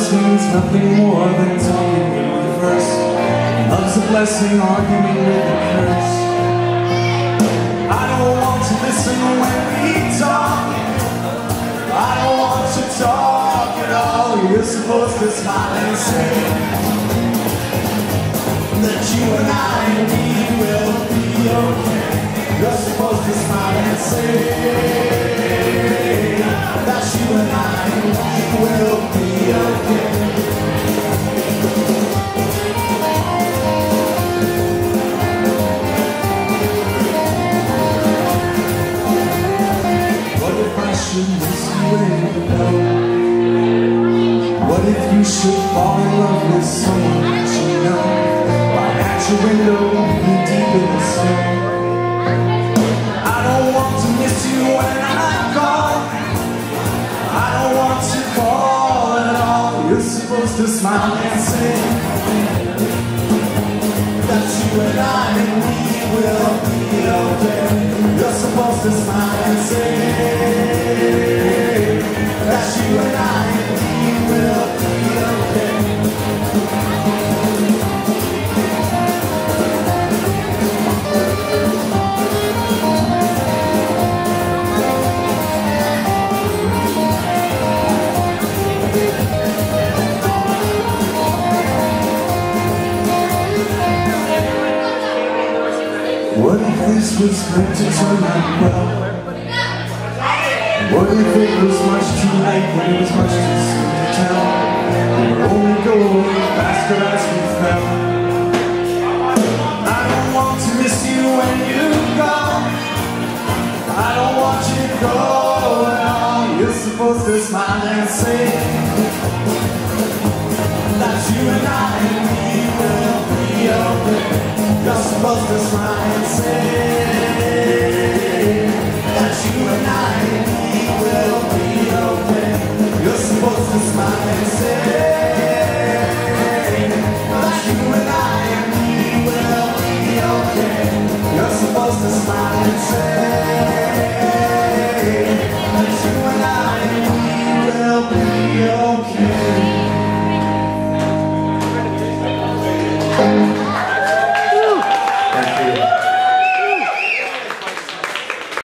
means nothing more than talking in reverse. Love's a blessing, arguing with a curse. I don't want to listen when we talk. I don't want to talk at all. You're supposed to smile and say that you and I, we will be okay. You're supposed to smile and say that you and I, we will be okay. What if I should miss you in the know? What if you should fall in love with someone that you know? Right at your window, you're deep in the snow. I don't want to miss you when I call. I don't want to call at all. You're supposed to smile and say that you and I, we will be okay. You're supposed to smile and say that you and I, we will be okay. What if this was meant to turn out well? What if it was much too late when it was much too soon to tell? We were only going faster as we fell. I don't want to miss you when you go. I don't want you to go at all. You're supposed to smile and say that you and I, we will be okay. You're supposed to smile and say